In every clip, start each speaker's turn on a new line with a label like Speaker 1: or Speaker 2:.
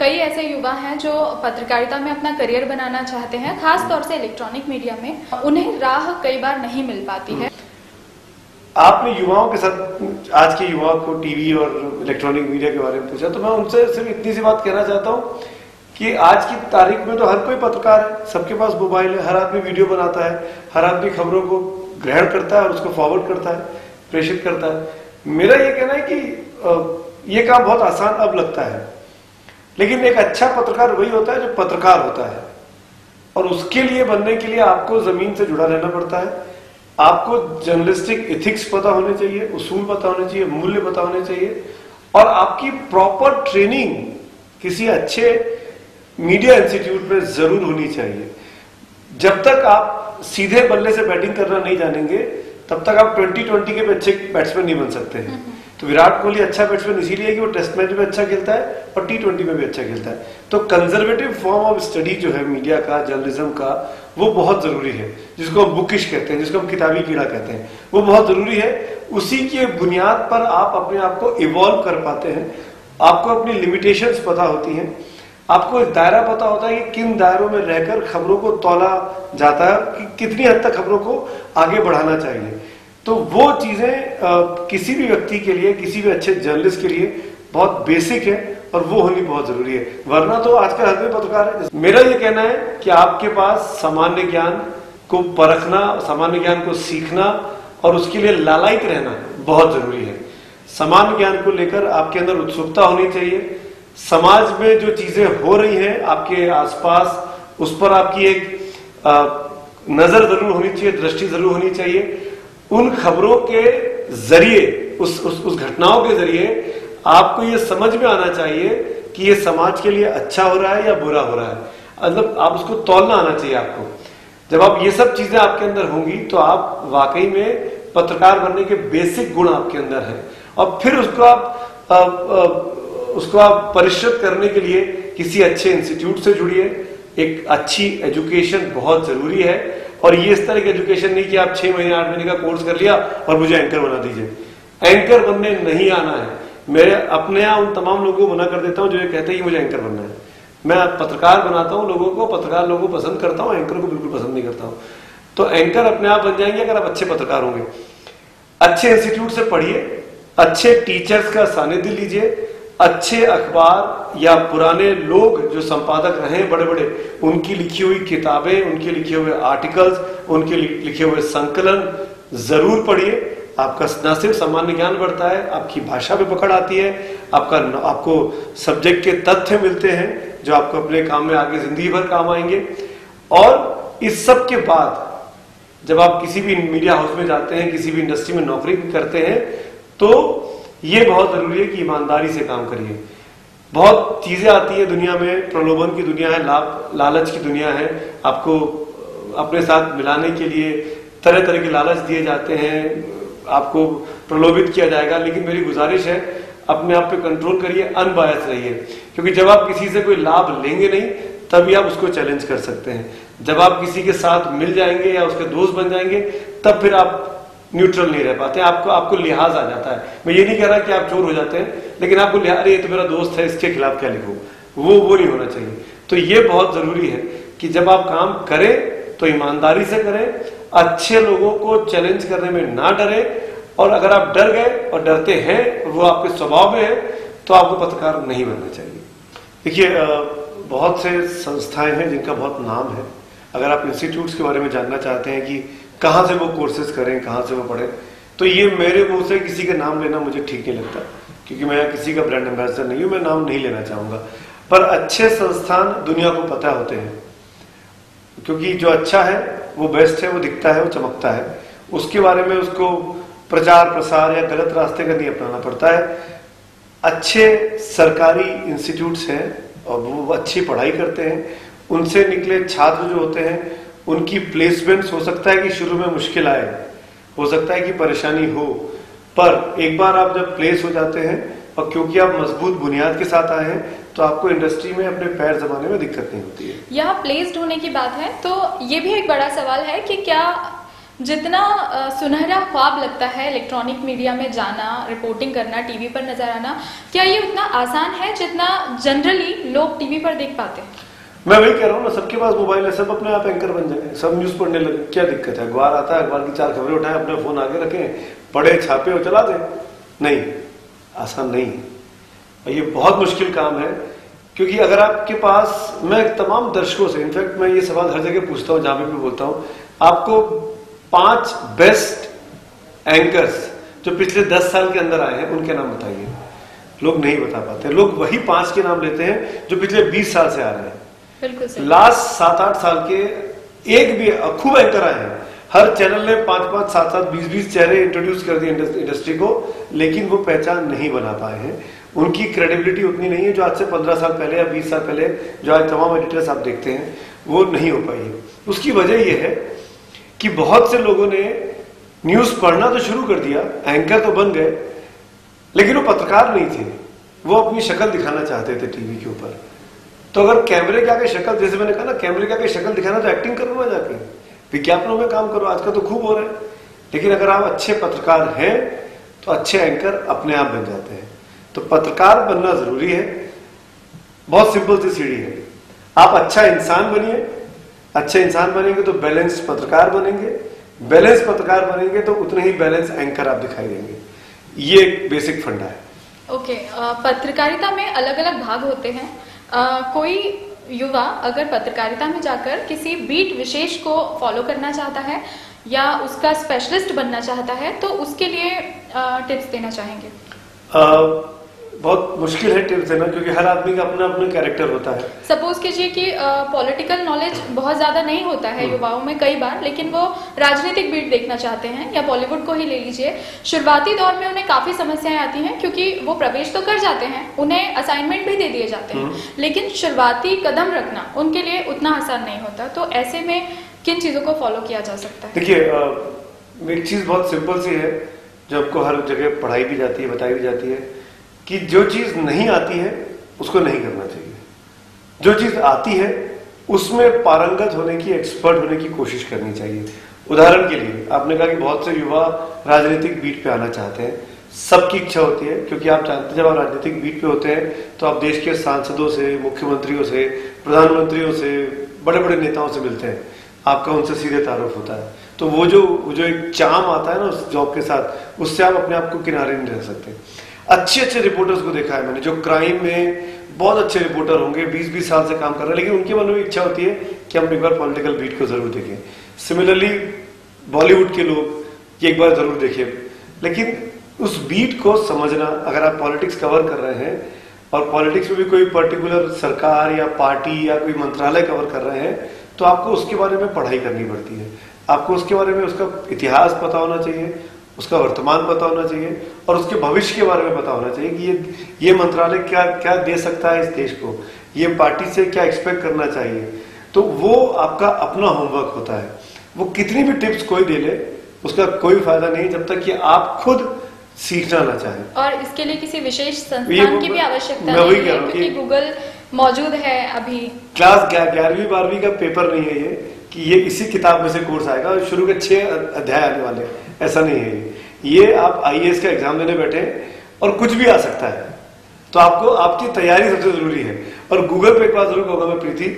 Speaker 1: कई ऐसे युवा हैं जो पत्रकारिता में अपना करियर बनाना चाहते हैं, खास तौर से इलेक्ट्रॉनिक मीडिया में, उन्हें राह कई बार नहीं मिल पाती है।
Speaker 2: आपने युवाओं के साथ, आज के युवाओं को टीवी और इलेक्ट्रॉनिक मीडिया के बारे में पूछा, तो मैं उनसे सिर्फ इतनी सी बात कहना चाहता हूँ कि आज की तारीख में तो हर कोई पत्रकार है, सबके पास मोबाइल है, हर आदमी वीडियो बनाता है, हर आदमी खबरों को ग्रहण करता है और उसको फॉरवर्ड करता है, प्रेषित करता है। मेरा ये कहना है कि ये काम बहुत आसान अब लगता है, लेकिन एक अच्छा पत्रकार वही होता है जो पत्रकार होता है, और उसके लिए बनने के लिए आपको जमीन से जुड़ा रहना पड़ता है। आपको जर्नलिस्टिक एथिक्स पता होने चाहिए, उसूल पता होने चाहिए, मूल्य पता होने चाहिए, और आपकी प्रॉपर ट्रेनिंग किसी अच्छे मीडिया इंस्टीट्यूट में जरूर होनी चाहिए। जब तक आप सीधे बल्ले से बैटिंग करना नहीं जानेंगे, तब तक आप 2020 के भी अच्छे बैट्समैन नहीं बन सकते हैं। तो विराट कोहली अच्छा बैट्समैन इसीलिए कि वो टेस्ट मैच में अच्छा खेलता है और T20 में भी अच्छा खेलता है। तो कंजर्वेटिव फॉर्म ऑफ स्टडी जो है मीडिया का, जर्नलिज्म का, वो बहुत जरूरी है, जिसको हम बुकिश कहते हैं, जिसको हम किताबी कीड़ा कहते हैं, वो बहुत जरूरी है। उसी के बुनियाद पर आप अपने आप को इवॉल्व कर पाते हैं, आपको अपनी लिमिटेशंस पता होती हैं, आपको एक दायरा पता होता है कि किन दायरों में रहकर खबरों को तौला जाता है, कि कितनी हद तक खबरों को आगे बढ़ाना चाहिए। तो वो चीजें किसी भी व्यक्ति के लिए, किसी भी अच्छे जर्नलिस्ट के लिए बहुत बेसिक है, और वो होनी बहुत जरूरी है, वरना तो आजकल हर कोई पत्रकार है। मेरा ये कहना है कि आपके पास सामान्य ज्ञान को परखना, सामान्य ज्ञान को सीखना और उसके लिए लालायित रहना बहुत जरूरी है। सामान्य ज्ञान को लेकर आपके अंदर उत्सुकता होनी चाहिए। समाज में जो चीजें हो रही हैं आपके आसपास, उस पर आपकी एक नजर जरूर होनी चाहिए, दृष्टि जरूर होनी चाहिए। उन खबरों के जरिए, उस घटनाओं के जरिए आपको ये समझ में आना चाहिए कि ये समाज के लिए अच्छा हो रहा है या बुरा हो रहा है, मतलब आप उसको तौलना आना चाहिए आपको। जब आप ये सब चीजें आपके अंदर होंगी तो आप वाकई में पत्रकार बनने के बेसिक गुण आपके अंदर हैं, और फिर उसको आप परिष्कृत करने के लिए किसी अच्छे इंस्टीट्यूट से जुड़िए। एक अच्छी एजुकेशन बहुत जरूरी है, और ये इस तरह की एजुकेशन नहीं कि आप 6 महीने 8 महीने का कोर्स कर लिया और मुझे एंकर बना दीजिए। एंकर बनने नहीं आना है। मैं अपने यहाँ उन तमाम लोगों को मना कर देता हूँ जो ये कहते हैं कि मुझे एंकर बनना है। मैं पत्रकार बनाता हूँ लोगों को, पत्रकार लोगों को पसंद करता हूँ, एंकर को बिल्कुल पसंद नहीं करता हूँ। तो एंकर अपने आप बन जाएंगे अगर आप अच्छे पत्रकार होंगे। अच्छे इंस्टीट्यूट से पढ़िए, अच्छे टीचर्स का सानिध्य लीजिए, अच्छे अखबार या पुराने लोग जो संपादक रहे बड़े बड़े, उनकी लिखी हुई किताबें, उनके लिखे हुए आर्टिकल्स, उनके लिखे हुए संकलन जरूर पढ़िए। आपका न सिर्फ सामान्य ज्ञान बढ़ता है, आपकी भाषा पे पकड़ आती है, आपको सब्जेक्ट के तथ्य मिलते हैं जो आपको अपने काम में आगे जिंदगी भर काम आएंगे। और इस सब के बाद जब आप किसी भी मीडिया हाउस में जाते हैं, किसी भी इंडस्ट्री में नौकरी करते हैं, तो ये बहुत जरूरी है कि ईमानदारी से काम करिए। बहुत चीजें आती है दुनिया में, प्रलोभन की दुनिया है, लालच की दुनिया है, आपको अपने साथ मिलाने के लिए तरह तरह के लालच दिए जाते हैं, आपको प्रलोभित किया जाएगा। लेकिन मेरी गुजारिश है, अपने आप पे कंट्रोल करिए, अनबायस रहिए, क्योंकि जब आप किसी से कोई लाभ लेंगे नहीं तभी आप उसको चैलेंज कर सकते हैं। जब आप किसी के साथ मिल जाएंगे या उसके दोस्त बन जाएंगे, तब फिर आप न्यूट्रल नहीं रह पाते, आपको लिहाज आ जाता है। मैं ये नहीं कह रहा कि आप चोर हो जाते हैं, लेकिन आपको लिहाज, अरे ये तो मेरा दोस्त है, इसके खिलाफ क्या लिखूं, वो नहीं होना चाहिए। तो ये बहुत जरूरी है कि जब आप काम करें तो ईमानदारी से करें, अच्छे लोगों को चैलेंज करने में ना डरे, और अगर आप डर गए और डरते हैं और वो आपके स्वभाव में है, तो आपको पत्रकार नहीं बनना चाहिए। देखिए, बहुत से संस्थाएं हैं जिनका बहुत नाम है। अगर आप इंस्टीट्यूट्स के बारे में जानना चाहते हैं कि कहाँ से वो कोर्सेज करें, कहाँ से वो पढ़ें, तो ये मेरे मुंह से किसी का नाम लेना मुझे ठीक नहीं लगता, क्योंकि मैं किसी का ब्रांड एम्बेसडर नहीं हूँ, मैं नाम नहीं लेना चाहूंगा। पर अच्छे संस्थान दुनिया को पता होते हैं, क्योंकि जो अच्छा है वो बेस्ट है, वो दिखता है, वो चमकता है, उसके बारे में उसको प्रचार प्रसार या गलत रास्ते का नहीं अपनाना पड़ता है। अच्छे सरकारी इंस्टीट्यूट्स हैं और वो अच्छी पढ़ाई करते हैं, उनसे निकले छात्र जो होते हैं उनकी प्लेसमेंट्स हो सकता है कि शुरू में मुश्किल आए, हो सकता है कि परेशानी हो, पर एक बार आप जब प्लेस हो जाते हैं और क्योंकि आप मजबूत बुनियाद के साथ आए हैं, तो आपको इंडस्ट्री में अपने पैर जमाने में दिक्कत नहीं होती है।
Speaker 1: यहाँ प्लेस्ड होने की बात है, तो ये भी एक बड़ा सवाल है कि क्या जितना सुनहरा ख्वाब लगता है इलेक्ट्रॉनिक मीडिया में जाना, रिपोर्टिंग करना, टीवी पर नजर आना, क्या ये उतना आसान है जितना जनरली लोग टीवी पर देख पाते हैं?
Speaker 2: मैं वही कह रहा हूँ ना, सबके पास मोबाइल है, सब अपने आप एंकर बन जाए, सब न्यूज पढ़ने लगे, क्या दिक्कत है? अखबार आता है, अखबार की 4 खबरें उठाए, अपने फोन आगे रखें, पढ़े, छापे और चला दें। नहीं, आसान नहीं है और ये बहुत मुश्किल काम है। क्योंकि अगर आपके पास, मैं तमाम दर्शकों से, इनफैक्ट मैं ये सवाल हर जगह पूछता हूँ जहां भी बोलता हूँ, आपको 5 बेस्ट एंकर्स जो पिछले 10 साल के अंदर आए हैं उनके नाम बताइए। लोग नहीं बता पाते, लोग वही 5 के नाम लेते हैं जो पिछले 20 साल से आ रहे हैं।
Speaker 1: बिल्कुल
Speaker 2: लास्ट 7-8 साल के एक भी खूब एंकर आए हैं, हर चैनल ने 5-5, 7-7, 20-20 चेहरे इंट्रोड्यूस कर दिए इंडस्ट्री को, लेकिन वो पहचान नहीं बना पाए हैं। उनकी क्रेडिबिलिटी उतनी नहीं है जो आज से 15 साल पहले या 20 साल पहले जो आज तमाम एडिटर्स आप देखते हैं, वो नहीं हो पाई है। उसकी वजह यह है कि बहुत से लोगों ने न्यूज पढ़ना तो शुरू कर दिया, एंकर तो बन गए, लेकिन वो पत्रकार नहीं थे, वो अपनी शक्ल दिखाना चाहते थे टीवी के ऊपर। तो अगर कैमरे के आगे शक्ल, जैसे मैंने कहा ना, कैमरे के आगे शक्ल दिखाना तो एक्टिंग करो ना, जाके विज्ञापनों में काम करो, आजकल तो खूब हो रहा है। लेकिन अगर आप अच्छे पत्रकार हैं तो अच्छे एंकर अपने आप बन जाते हैं। तो पत्रकार बनना जरूरी है, बहुत सिंपल सी सीढ़ी है। आप अच्छा इंसान बनिए, अच्छे इंसान बनेंगे तो बैलेंस्ड पत्रकार बनेंगे, बैलेंस पत्रकार बनेंगे तो उतने ही बैलेंस एंकर आप दिखाई देंगे। ये एक बेसिक फंडा है।
Speaker 1: ओके, पत्रकारिता में अलग अलग भाग होते हैं। कोई युवा अगर पत्रकारिता में जाकर किसी बीट विशेष को फॉलो करना चाहता है या उसका स्पेशलिस्ट बनना चाहता है तो उसके लिए टिप्स देना चाहेंगे?
Speaker 2: बहुत मुश्किल है टिप्स देना, क्योंकि हर आदमी का अपना अपना कैरेक्टर होता है।
Speaker 1: सपोज कीजिए कि पॉलिटिकल नॉलेज बहुत ज्यादा नहीं होता है युवाओं में कई बार, लेकिन वो राजनीतिक बीट देखना चाहते हैं, या बॉलीवुड को ही ले लीजिए। शुरुआती दौर में उन्हें काफी समस्याएं आती हैं क्योंकि वो प्रवेश तो कर जाते हैं, उन्हें असाइनमेंट भी दे दिए जाते हैं, लेकिन शुरुआती कदम रखना उनके लिए उतना आसान नहीं होता। तो ऐसे में किन चीजों को फॉलो किया जा सकता है?
Speaker 2: देखिए, एक चीज बहुत सिंपल सी है जो आपको हर जगह पढ़ाई भी जाती है, बताई भी जाती है कि जो चीज नहीं आती है उसको नहीं करना चाहिए, जो चीज आती है उसमें पारंगत होने की, एक्सपर्ट होने की कोशिश करनी चाहिए। उदाहरण के लिए आपने कहा कि बहुत से युवा राजनीतिक बीट पे आना चाहते हैं, सबकी इच्छा होती है, क्योंकि आप जानते हैं जब आप राजनीतिक बीट पे होते हैं तो आप देश के सांसदों से, मुख्यमंत्रियों से, प्रधानमंत्रियों से, बड़े बड़े नेताओं से मिलते हैं, आपका उनसे सीधे तारुफ होता है। तो वो जो एक चार्म आता है ना उस जॉब के साथ, उससे आप अपने आप को किनारे नहीं रह सकते। अच्छे अच्छे रिपोर्टर्स को देखा है मैंने, जो क्राइम में बहुत अच्छे रिपोर्टर होंगे, 20-20 साल से काम कर रहे हैं, लेकिन उनके मन में इच्छा होती है कि हम एक बार पॉलिटिकल बीट को जरूर देखें। सिमिलरली बॉलीवुड के लोग ये एक बार जरूर देखें, लेकिन उस बीट को समझना, अगर आप पॉलिटिक्स कवर कर रहे हैं और पॉलिटिक्स में भी कोई पर्टिकुलर सरकार या पार्टी या कोई मंत्रालय कवर कर रहे हैं, तो आपको उसके बारे में पढ़ाई करनी पड़ती है। आपको उसके बारे में उसका इतिहास पता होना चाहिए, उसका वर्तमान पता होना चाहिए और उसके भविष्य के बारे में पता होना चाहिए कि ये मंत्रालय क्या क्या दे सकता है इस देश को, ये पार्टी से क्या एक्सपेक्ट करना चाहिए। तो वो आपका अपना होमवर्क होता है। वो कितनी भी टिप्स कोई दे ले उसका कोई फायदा नहीं जब तक कि आप खुद सीखना ना चाहें।
Speaker 1: और इसके लिए किसी विशेष संस्थान की भी आवश्यकता नहीं है, क्योंकि गूगल मौजूद है। अभी क्लास
Speaker 2: 11वीं 12वीं का पेपर नहीं है ये कि ये इसी किताब में से कोर्स आएगा और शुरू के 6 अध्याय आने वाले, ऐसा नहीं है। ये आप IAS का एग्जाम देने बैठे और कुछ भी आ सकता है, तो आपको आपकी तैयारी सबसे जरूरी है। और गूगल पे एक बात जरूर कहूंगा मैं प्रीति,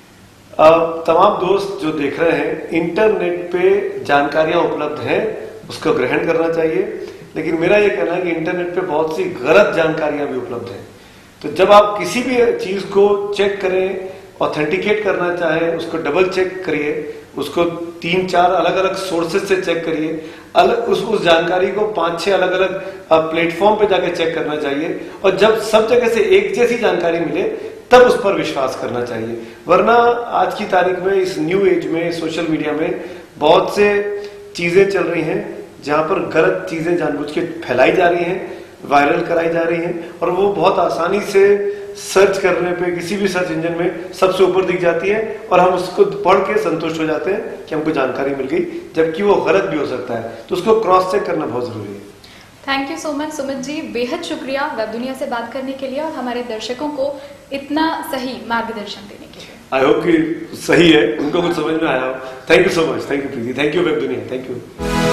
Speaker 2: तमाम दोस्त जो देख रहे हैं, इंटरनेट पे जानकारियां उपलब्ध हैं, उसको ग्रहण करना चाहिए। लेकिन मेरा ये कहना है कि इंटरनेट पे बहुत सी गलत जानकारियां भी उपलब्ध हैं। तो जब आप किसी भी चीज को चेक करें, ऑथेंटिकेट करना चाहें, उसको डबल चेक करिए, उसको 3-4 अलग अलग सोर्सेज से चेक करिए, उस जानकारी को 5-6 अलग अलग प्लेटफॉर्म पे जाके चेक करना चाहिए। और जब सब जगह से एक जैसी जानकारी मिले तब उस पर विश्वास करना चाहिए। वरना आज की तारीख में, इस न्यू एज में, सोशल मीडिया में बहुत से चीजें चल रही हैं जहां पर गलत चीजें जानबूझ के फैलाई जा रही हैं, वायरल कराई जा रही हैं, और वो बहुत आसानी से सर्च करने पे किसी भी सर्च इंजन में सबसे ऊपर दिख जाती है और हम उसको पढ़ के संतुष्ट हो जाते हैं कि हमको जानकारी मिल गई, जबकि वो गलत भी हो सकता है। तो उसको क्रॉस चेक करना बहुत जरूरी है।
Speaker 1: Thank you so much Sumit ji, बेहद शुक्रिया वेब दुनिया से बात करने के लिए और हमारे दर्शकों को इतना सही मार्गदर्शन देने के लिए।
Speaker 2: आई होप कि सही है, उनको कुछ समझ में आया हो। Thank you so much, thank you Preeti, thank you web Duniya, thank you.